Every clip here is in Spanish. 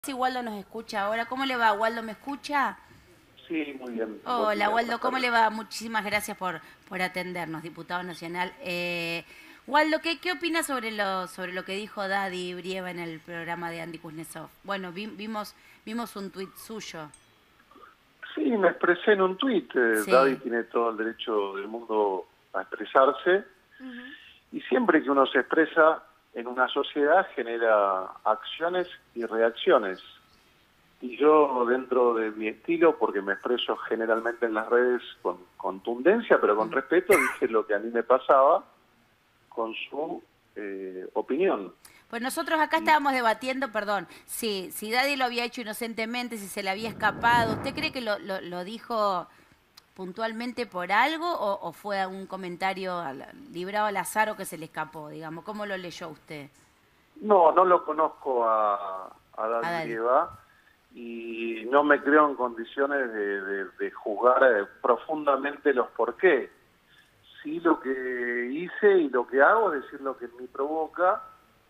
Si Waldo nos escucha ahora. ¿Cómo le va? ¿Waldo me escucha? Sí, muy bien. Buen Hola, día, Waldo, buenas ¿cómo tardes. le va? Muchísimas gracias por atendernos, diputado nacional. Waldo, ¿qué opina sobre lo que dijo Daddy Brieva en el programa de Andy Kuznetsov? Bueno, vimos un tuit suyo. Sí, me expresé en un tuit. Daddy Sí. tiene todo el derecho del mundo a expresarse Ujú. y siempre que uno se expresa en una sociedad genera acciones y reacciones. Y yo dentro de mi estilo, porque me expreso generalmente en las redes con contundencia, pero con respeto, dije lo que a mí me pasaba con su opinión. Pues nosotros acá Y estábamos debatiendo, perdón, si Daddy lo había hecho inocentemente, si se le había escapado. ¿Usted cree que lo dijo puntualmente por algo o fue un comentario librado al azar o que se le escapó, digamos? ¿Cómo lo leyó usted? no lo conozco a A Daddy Daddy. Brieva y no me creo en condiciones de juzgar profundamente los por qué. Sí, lo que hice y lo que hago es decir lo que me provoca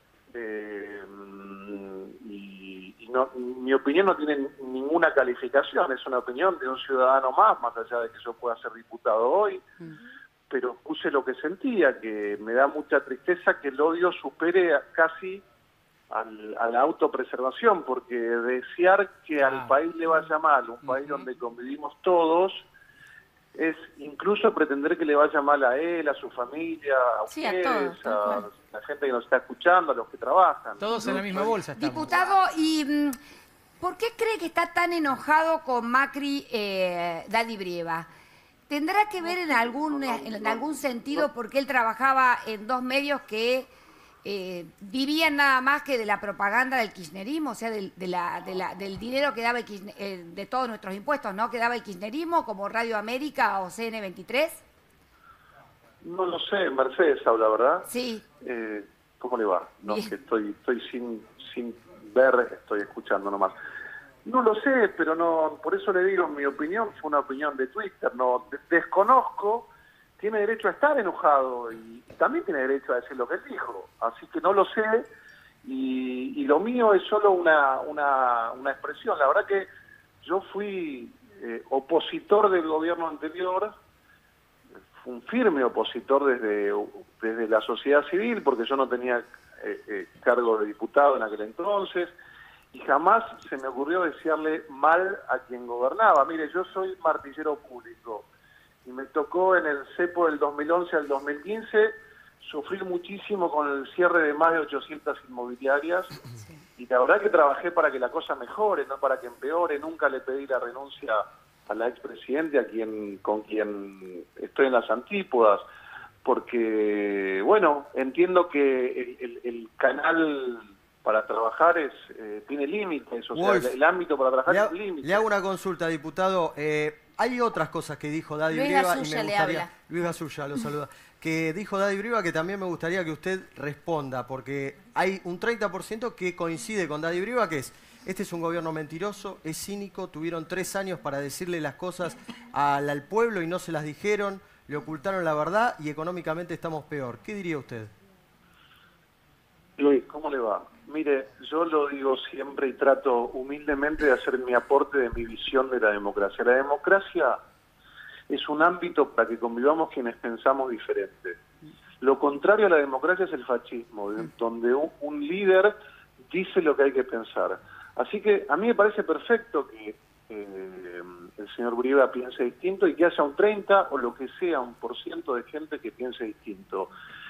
y no, mi opinión no tiene ninguna calificación, es una opinión de un ciudadano más allá de que yo pueda ser diputado hoy, pero puse lo que sentía, que me da mucha tristeza que el odio supere casi a la autopreservación, porque desear que al Claro. país le vaya mal, un país Ujú. donde convivimos todos, es incluso pretender que le vaya mal a él, a su familia, a Sí, a ustedes, todos, tal a cual. la gente que nos está escuchando, a los que trabajan. Todos en Yo la misma soy... bolsa estamos. Diputado, ¿y por qué cree que está tan enojado con Macri, Daddy Brieva? ¿Tendrá que No ver sé, en algún sentido porque él trabajaba en dos medios que vivían nada más que de la propaganda del kirchnerismo, o sea, del dinero que daba de todos nuestros impuestos, ¿no? Que daba el kirchnerismo, como Radio América o CN23? no lo sé, Mercedes habla, ¿verdad? Sí, Eh, ¿Cómo le va? No, bien. que estoy sin ver, estoy escuchando nomás. No lo sé, pero no, por eso le digo, mi opinión fue una opinión de Twitter, no desconozco, tiene derecho a estar enojado y también tiene derecho a decir lo que él dijo, así que no lo sé y lo mío es solo una expresión. La verdad que yo fui opositor del gobierno anterior, fue un firme opositor desde la sociedad civil, porque yo no tenía cargo de diputado en aquel entonces, y jamás se me ocurrió desearle mal a quien gobernaba. Mire, yo soy martillero público, y me tocó en el cepo del 2011 al 2015 sufrir muchísimo con el cierre de más de 800 inmobiliarias, y la verdad que trabajé para que la cosa mejore, no para que empeore. Nunca le pedí la renuncia a la expresidente, con quien estoy en las antípodas, porque, bueno, entiendo que el canal para trabajar tiene límites, o sea, Wolf, el ámbito para trabajar tiene le hago límites. una consulta, diputado. Hay otras cosas que dijo Daddy Luis Brieva y me Gasulla le gustaría, habla. Luis Gasulla lo saluda, que dijo Daddy Brieva que también me gustaría que usted responda, porque hay un 30% que coincide con Daddy Brieva, que este es un gobierno mentiroso, es cínico, tuvieron 3 años para decirle las cosas al pueblo y no se las dijeron, le ocultaron la verdad y económicamente estamos peor. ¿Qué diría usted? Luis, ¿cómo le va? Mire, yo lo digo siempre y trato humildemente de hacer mi aporte de mi visión de la democracia. La democracia es un ámbito para que convivamos quienes pensamos diferente. Lo contrario a la democracia es el fascismo, donde un líder dice lo que hay que pensar. Así que a mí me parece perfecto que el señor Brieva piense distinto y que haya un 30 o lo que sea, un por ciento de gente que piense distinto.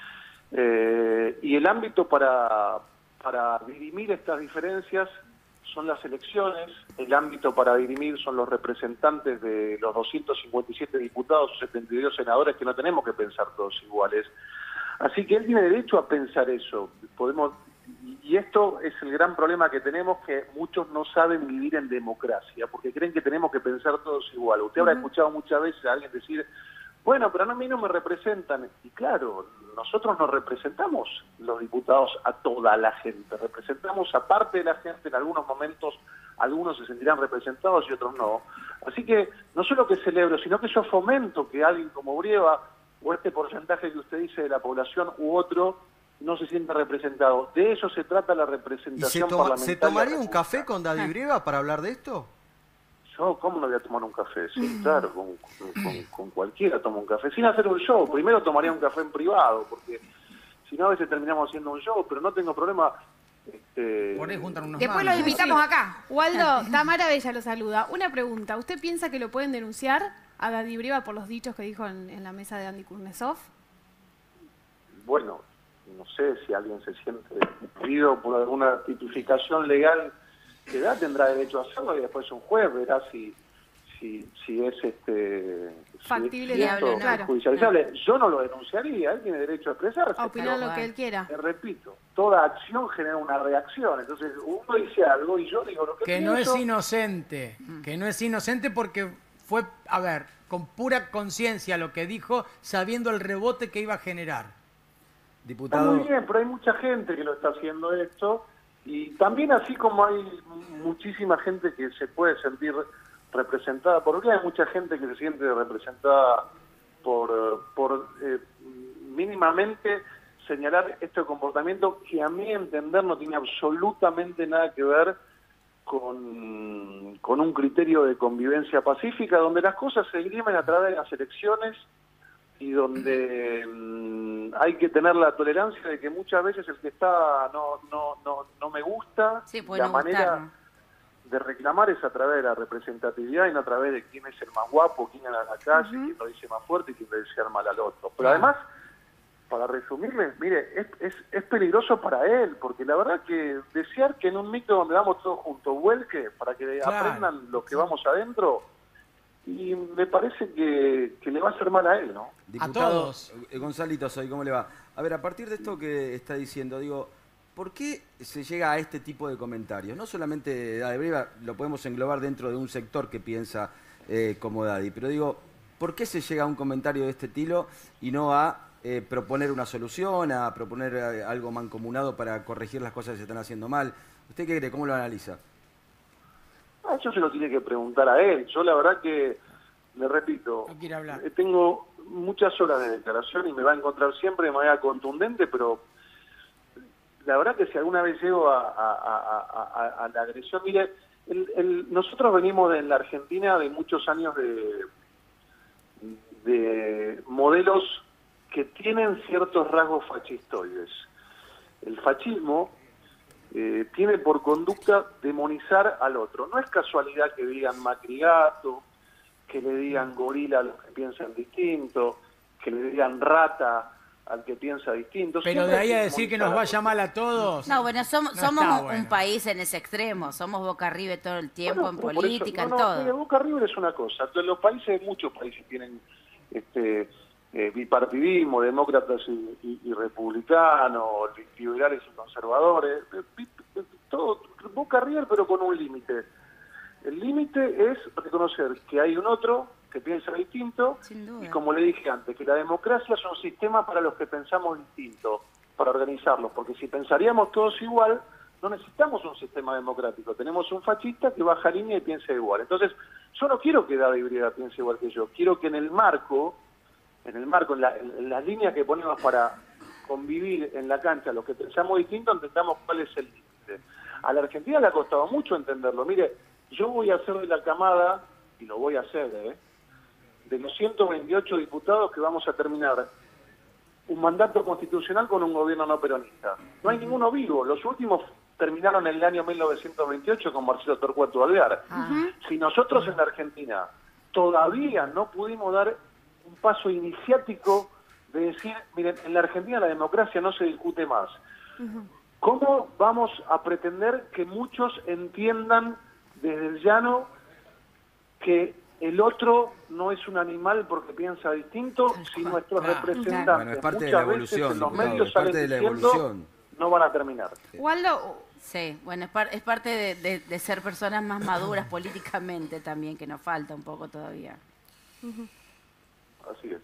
Y el ámbito para dirimir estas diferencias son las elecciones, el ámbito para dirimir son los representantes de los 257 diputados o 72 senadores, que no tenemos que pensar todos iguales. Así que él tiene derecho a pensar eso. Y esto es el gran problema que tenemos, que muchos no saben vivir en democracia, porque creen que tenemos que pensar todos igual. Usted habrá escuchado muchas veces a alguien decir, bueno, pero a mí no me representan. Y claro, nosotros nos representamos, los diputados, a toda la gente. Representamos a parte de la gente. En algunos momentos algunos se sentirán representados y otros no. Así que no solo que celebro, sino que yo fomento que alguien como Brieva, o este porcentaje que usted dice de la población u otro, no se siente representado. De eso se trata la ¿Y representación se parlamentaria. tomaría un republicana. café con Daddy Brieva para hablar de esto? Yo, ¿cómo no voy a tomar un café? Sí, claro, con cualquiera tomo un café. Sin hacer un show. Primero tomaría un café en privado, porque si no a veces terminamos haciendo un show, pero no tengo problema. Por ahí juntan unos Después mangos. los invitamos acá. Waldo, Tamara Bella lo saluda. Una pregunta. ¿Usted piensa que lo pueden denunciar a Daddy Brieva por los dichos que dijo en la mesa de Andy Kuznetsov? Bueno, no sé si alguien se siente herido por alguna tipificación legal que da, tendrá derecho a hacerlo y después un juez verá si es Factible, si esto claro. es judicializable. Yo no lo denunciaría, él tiene derecho a expresarse. A opinar pero, lo que él quiera. te repito, toda acción genera una reacción. Entonces uno dice algo y yo digo lo que Que pienso. no es inocente, que no es inocente porque fue, a ver, con pura conciencia lo que dijo, sabiendo el rebote que iba a generar. Está Diputado, muy bien, pero hay mucha gente que lo está haciendo esto y también así como hay muchísima gente que se puede sentir representada, porque hay mucha gente que se siente representada por mínimamente señalar este comportamiento que a mi entender no tiene absolutamente nada que ver con un criterio de convivencia pacífica, donde las cosas se dirimen a través de las elecciones y donde hay que tener la tolerancia de que muchas veces el que está no me gusta, Sí, puede la no manera gustar, ¿no? de reclamar es a través de la representatividad y no a través de quién es el más guapo, quién anda a la calle, quién lo dice más fuerte y quién le desea mal al otro. Pero además, para resumirle, mire, es peligroso para él, porque la verdad que desear que en un micro donde vamos todos juntos vuelque para que Claro. aprendan lo que vamos adentro, y me parece que le va a hacer mal a él, ¿no? diputado todos. Gonzalito Soy, ¿cómo le va? A ver, a partir de esto que está diciendo, digo, ¿por qué se llega a este tipo de comentarios? No solamente Daddy Brieva, lo podemos englobar dentro de un sector que piensa como Daddy, pero digo, ¿por qué se llega a un comentario de este estilo y no a proponer una solución, a proponer algo mancomunado para corregir las cosas que se están haciendo mal? ¿Usted qué cree? ¿Cómo lo analiza? Eso se lo tiene que preguntar a él. Yo la verdad que, le repito, No quiere hablar. tengo muchas horas de declaración y me va a encontrar siempre de manera contundente, pero la verdad que si alguna vez llego a la agresión, mire, nosotros venimos en la Argentina de muchos años de modelos que tienen ciertos rasgos fascistoides. El fascismo tiene por conducta demonizar al otro. No es casualidad que digan macrigato, que le digan gorila a los que piensan distinto, que le digan rata al que piensa distinto. Pero Siempre de ahí hay a que decir que demonizar nos al vaya otro. mal a todos. No, bueno, somos está un bueno. país en ese extremo, somos boca arriba todo el tiempo, Bueno, en pero por eso- política, no, en todo. mire, Boca River es una cosa. Los países, muchos países tienen bipartidismo, demócratas y republicanos, liberales y conservadores. Todo Boca River, pero con un límite. El límite es reconocer que hay un otro que piensa distinto Sin duda. y, como le dije antes, que la democracia es un sistema para los que pensamos distinto, para organizarlos, porque si pensaríamos todos igual, no necesitamos un sistema democrático. Tenemos un fascista que baja línea y piensa igual. Entonces, yo no quiero que Daddy Brieva piense igual que yo. Quiero que en el marco, en las líneas que ponemos para convivir en la cancha, los que pensamos distinto, entendamos cuál es el límite. A la Argentina le ha costado mucho entenderlo. Mire, yo voy a ser de la camada, y lo voy a hacer, de los 128 diputados que vamos a terminar un mandato constitucional con un gobierno no peronista. No hay ninguno vivo. Los últimos terminaron en el año 1928 con Marcelo Torcuato Alvear. Si nosotros en la Argentina todavía no pudimos dar un paso iniciático de decir, miren, en la Argentina la democracia no se discute más. ¿Cómo vamos a pretender que muchos entiendan desde el llano que el otro no es un animal porque piensa distinto, si nuestros Claro. representantes Bueno, es parte de la muchas veces evolución, en los diputado, medios es parte salen de la diciendo evolución. no van a terminar? Waldo, Sí, bueno, es parte de ser personas más maduras políticamente también, que nos falta un poco todavía. Así es.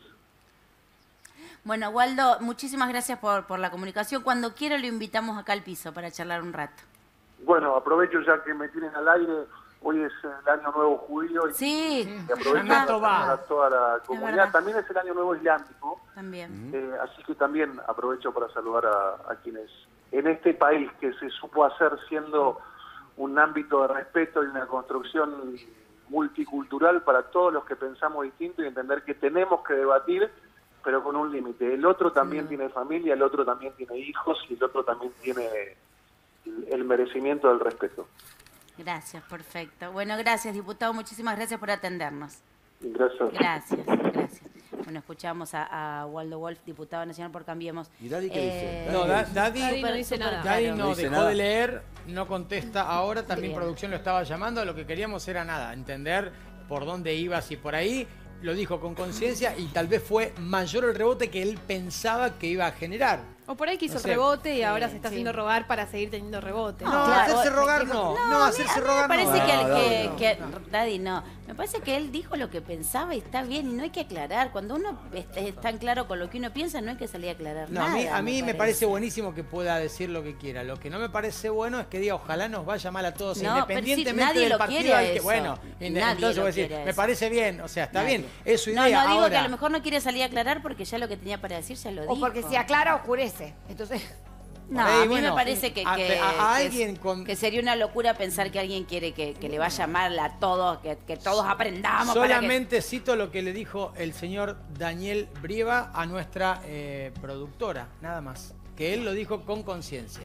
Bueno, Waldo, muchísimas gracias por la comunicación. Cuando quiera lo invitamos acá al piso para charlar un rato. Bueno, aprovecho ya que me tienen al aire Hoy es el Año Nuevo Judío y Sí, aprovecho Shana para Tová. saludar a toda la verdad. comunidad. También es el Año Nuevo Islámico, también. así que también aprovecho para saludar a quienes en este país que se supo hacer siendo un ámbito de respeto y una construcción multicultural para todos los que pensamos distinto y entender que tenemos que debatir, pero con un límite. El otro también tiene familia, el otro también tiene hijos y el otro también tiene el merecimiento del respeto. Gracias, perfecto. Bueno, gracias, diputado. Muchísimas gracias por atendernos. Gracias. Gracias, gracias. Bueno, escuchamos a Waldo Wolf, diputado nacional por Cambiemos. ¿Y Daddy qué dice? No, Daddy Daddy no dice nada. Daddy claro. no No dice dejó nada. de leer, no contesta ahora, también Bien. producción lo estaba llamando, lo que queríamos era nada, entender por dónde ibas y por ahí, lo dijo con conciencia y tal vez fue mayor el rebote que él pensaba que iba a generar. O por ahí quiso No sé. rebote y ahora Sí, se está sí. haciendo rogar para seguir teniendo rebote. No, claro. hacerse rogar no, hacerse rogar Me parece no. que, No, Daddy, no. Me parece que él dijo lo que pensaba y está bien y no hay que aclarar. Cuando uno es tan claro con lo que uno piensa, no hay que salir a aclarar No, nada. a mí me parece buenísimo que pueda decir lo que quiera. Lo que no me parece bueno es que diga ojalá nos vaya mal a todos, No, pero si independientemente nadie del lo partido quiere al que. eso. Bueno, Nadie entonces lo voy a decir, quiere me eso. parece bien, o sea, está Nadie. bien, es su No, idea. no digo que a Ahora, lo mejor no quiere salir a aclarar porque ya lo que tenía para decir ya lo dijo. O porque si aclara, oscurece. Entonces, No, Por ahí, a mí bueno, me parece que, a que alguien es- con- que sería una locura pensar que alguien quiere que le vaya mal a todos, que todos aprendamos para que... solamente cito lo que le dijo el señor Daniel Brieva a nuestra productora, nada más. Que él lo dijo con conciencia.